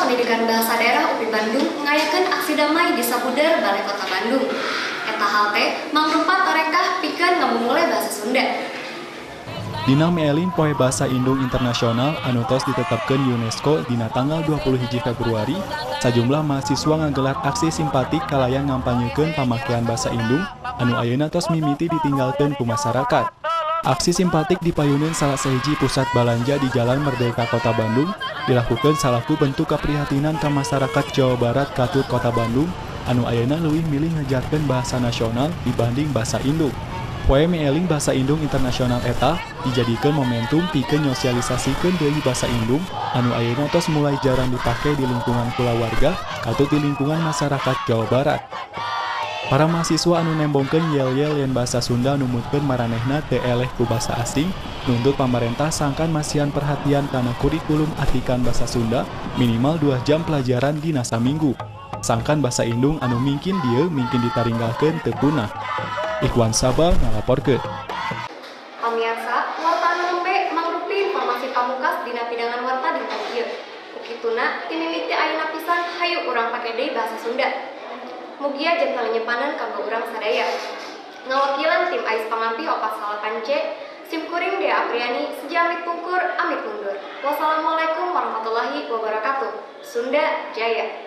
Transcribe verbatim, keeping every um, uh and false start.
Pendidikan Bahasa Daerah U P I Bandung mengayakan aksi damai di Sabuder Balai Kota Bandung. Eta hal teh mangrupa tarekah pikeun ngamumule bahasa Sunda. Dina meelin Poe Basa Indung Internasional anu tos ditetepkeun UNESCO dina tanggal dua puluh hiji Februari, sajumlah mahasiswa ngagelar aksi simpatik kalayan ngampanyekeun pamakean basa Indung anu ayeuna tos mimiti ditinggalkeun ku masyarakat. Aksi simpatik dipayuneun salah sahiji pusat balanja di Jalan Merdeka Kota Bandung dilakukan salaku bentuk keprihatinan ka masyarakat Jawa Barat katut Kota Bandung anu ayeuna leuwih milih ngajarkeun bahasa nasional dibanding bahasa Indung. Poe meeling Basa Indung Internasional eta dijadikeun momentum pikeun nyosialisasikeun deui basa Indung anu ayeuna tos mulai jarang dipake di lingkungan kulawarga katut di lingkungan masyarakat Jawa Barat. Para mahasiswa anu nembongkeun yel-yel yen basa Sunda numutkeun maranehna teu eleh ku basa asing nuntut pamarentah sangkan masihan perhatian kana kurikulum atikan basa Sunda minimal dua jam pelajaran dina saminggu. Sangkan basa Indung anu mungkin dieu mungkin ditaringgalkeun teu punah. Ikhwan Sabah ngalaporkeun. Pamirsa, warta anu lembe mangrupi informasi pamungkas dina pidangan warta dinten ieu. Ukituna timimiti ayeuna pisan hayu urang pake deui bahasa Sunda. Mugia janten nyepanan kanggo urang sadaya. Ngawakilan tim Ais Pangampi Opat Salapan C, Simkuring Dea Apriani, Sejamik Pungkur, Amit Mundur. Wassalamualaikum warahmatullahi wabarakatuh. Sunda Jaya.